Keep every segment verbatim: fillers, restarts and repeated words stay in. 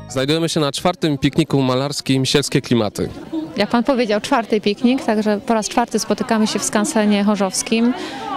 Znajdujemy się na czwartym pikniku malarskim Sielskie Klimaty. Jak pan powiedział, czwarty piknik, także po raz czwarty spotykamy się w skansenie chorzowskim.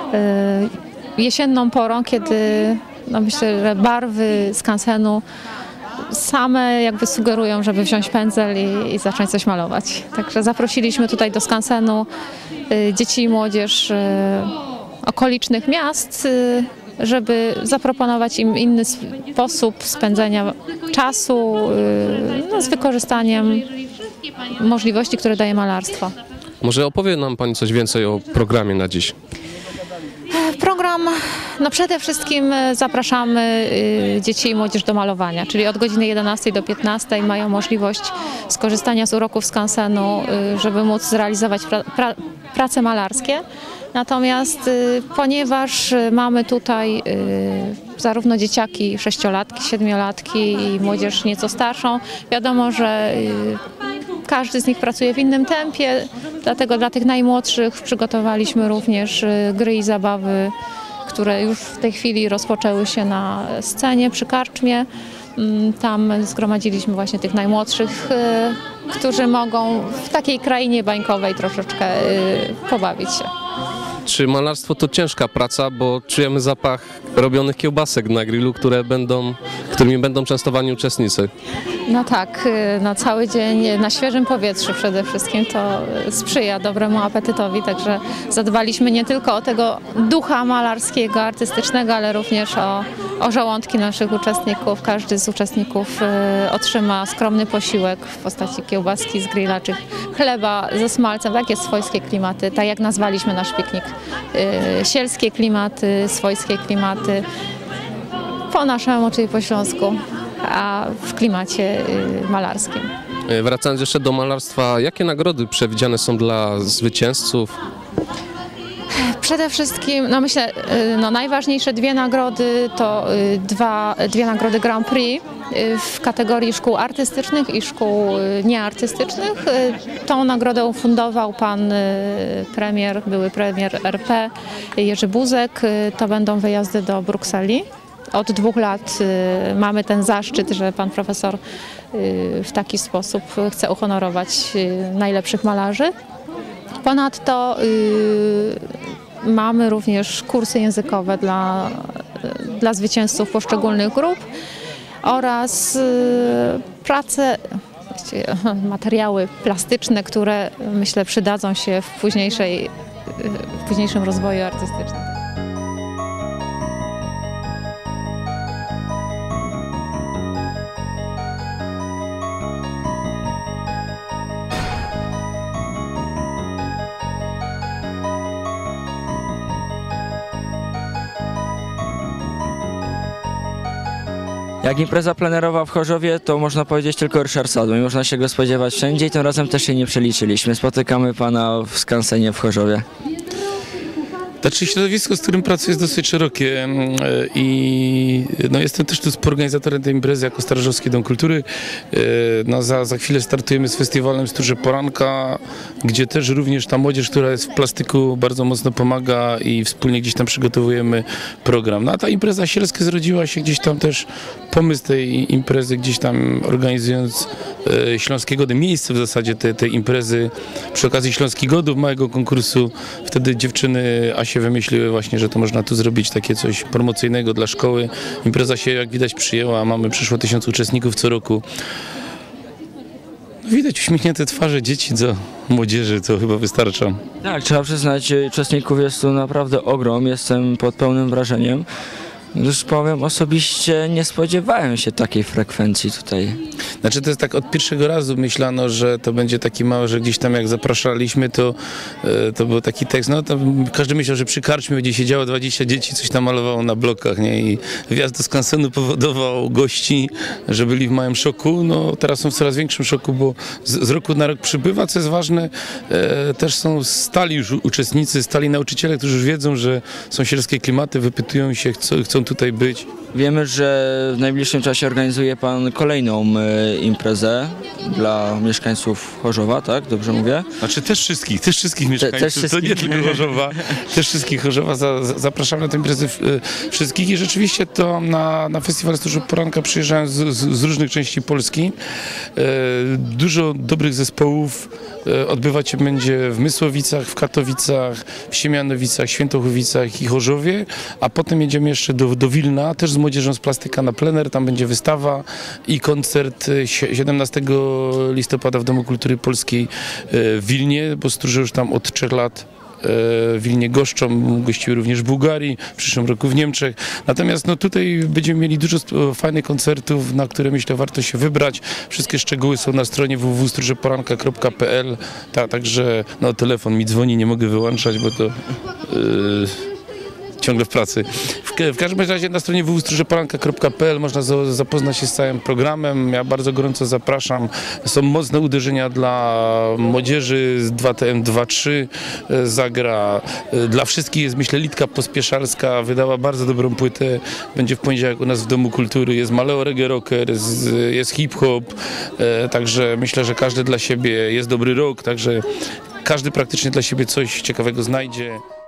Jesienną porą, kiedy no myślę, że barwy skansenu same jakby sugerują, żeby wziąć pędzel i, i zacząć coś malować. Także zaprosiliśmy tutaj do skansenu dzieci i młodzież okolicznych miast, żeby zaproponować im inny sposób spędzenia czasu no, z wykorzystaniem możliwości, które daje malarstwo. Może opowie nam pani coś więcej o programie na dziś? Program, no przede wszystkim zapraszamy dzieci i młodzież do malowania, czyli od godziny jedenastej do piętnastej mają możliwość skorzystania z uroków skansenu, żeby móc zrealizować pra pra prace malarskie. Natomiast y, ponieważ mamy tutaj y, zarówno dzieciaki, sześciolatki, siedmiolatki i młodzież nieco starszą, wiadomo, że y, każdy z nich pracuje w innym tempie, dlatego dla tych najmłodszych przygotowaliśmy również y, gry i zabawy, które już w tej chwili rozpoczęły się na scenie przy karczmie. Y, tam zgromadziliśmy właśnie tych najmłodszych, y, którzy mogą w takiej krainie bańkowej troszeczkę y, pobawić się. Czy malarstwo to ciężka praca, bo czujemy zapach robionych kiełbasek na grillu, które będą, którymi będą częstowani uczestnicy? No tak, na cały dzień na świeżym powietrzu przede wszystkim to sprzyja dobremu apetytowi, także zadbaliśmy nie tylko o tego ducha malarskiego, artystycznego, ale również o, o żołądki naszych uczestników. Każdy z uczestników otrzyma skromny posiłek w postaci kiełbaski z grilla czy chleba ze smalcem. Takie swojskie klimaty, tak jak nazwaliśmy nasz piknik. Sielskie klimaty, swojskie klimaty, po naszemu, czyli po śląsku, a w klimacie malarskim. Wracając jeszcze do malarstwa, jakie nagrody przewidziane są dla zwycięzców? Przede wszystkim, no myślę, no najważniejsze dwie nagrody to dwa, dwie nagrody Grand Prix w kategorii szkół artystycznych i szkół nieartystycznych. Tą nagrodę ufundował pan premier, były premier R P Jerzy Buzek. To będą wyjazdy do Brukseli. Od dwóch lat y, mamy ten zaszczyt, że pan profesor y, w taki sposób chce uhonorować y, najlepszych malarzy. Ponadto y, mamy również kursy językowe dla, y, dla zwycięzców poszczególnych grup oraz y, prace, właściwie materiały plastyczne, które myślę przydadzą się w, późniejszej, y, w późniejszym rozwoju artystycznym. Jak impreza plenerowa w Chorzowie, to można powiedzieć tylko Ryszard Sadło i można się go spodziewać wszędzie i tym razem też się nie przeliczyliśmy. Spotykamy pana w skansenie w Chorzowie. Znaczy środowisko, z którym pracuję, jest dosyć szerokie i no, jestem też tu współorganizatorem tej imprezy jako Starażowski Dom Kultury. No, za, za chwilę startujemy z festiwalem Stróże Poranka, gdzie też również ta młodzież, która jest w plastyku, bardzo mocno pomaga i wspólnie gdzieś tam przygotowujemy program. No a ta impreza sielska zrodziła się gdzieś tam też pomysł tej imprezy, gdzieś tam organizując e, Śląskie Gody, miejsce w zasadzie tej, tej imprezy przy okazji Śląskich Godów, małego konkursu. Wtedy dziewczyny a się wymyśliły właśnie, że to można tu zrobić takie coś promocyjnego dla szkoły. Impreza się jak widać przyjęła, mamy przyszło tysiąc uczestników co roku. Widać uśmiechnięte twarze dzieci do młodzieży, to chyba wystarcza. Tak, trzeba przyznać, uczestników jest tu naprawdę ogrom, jestem pod pełnym wrażeniem. Już powiem, osobiście nie spodziewałem się takiej frekwencji tutaj. Znaczy to jest tak, od pierwszego razu myślano, że to będzie taki mały, że gdzieś tam jak zapraszaliśmy, to, to był taki tekst, no tam każdy myślał, że przy karczmie będzie siedziało dwadzieścia dzieci, coś tam malowało na blokach, nie? I wjazd do skansenu powodował gości, że byli w małym szoku, no teraz są w coraz większym szoku, bo z, z roku na rok przybywa, co jest ważne, e, też są stali już uczestnicy, stali nauczyciele, którzy już wiedzą, że są sielskie klimaty, wypytują się, chcą, chcą chcą tutaj być. Wiemy, że w najbliższym czasie organizuje pan kolejną e, imprezę dla mieszkańców Chorzowa, tak? Dobrze mówię? Znaczy też wszystkich, też wszystkich mieszkańców, też wszystkich. to nie tylko Chorzowa, też wszystkich Chorzowa, za, za, zapraszamy na tę imprezę y, wszystkich i rzeczywiście to na, na festiwal Stróży Poranka przyjeżdżają z, z, z różnych części Polski. Y, dużo dobrych zespołów y, odbywać się będzie w Mysłowicach, w Katowicach, w Siemianowicach, Świętochowicach i Chorzowie, a potem jedziemy jeszcze do, do Wilna, też z młodzieżą z Plastyka na plener, tam będzie wystawa i koncert siedemnastego listopada w Domu Kultury Polskiej w Wilnie, bo Stróże już tam od trzech lat w Wilnie goszczą, gościły również w Bułgarii, w przyszłym roku w Niemczech. Natomiast no, tutaj będziemy mieli dużo fajnych koncertów, na które myślę warto się wybrać. Wszystkie szczegóły są na stronie w w w kropka stróżeporanka kropka p l. Ta, także no, telefon mi dzwoni, nie mogę wyłączać, bo to... Yy... ciągle w pracy. W, w każdym razie na stronie w w w kropka stróżeporanka kropka p l można za, zapoznać się z całym programem. Ja bardzo gorąco zapraszam. Są mocne uderzenia dla młodzieży z dwa T M dwa trzy zagra. Dla wszystkich jest, myślę, Litka Pospieszalska. Wydała bardzo dobrą płytę. Będzie w poniedziałek u nas w Domu Kultury. Jest Maleo Reggae Rocker, jest, jest hip-hop. Także myślę, że każdy dla siebie jest dobry rok. Także każdy praktycznie dla siebie coś ciekawego znajdzie.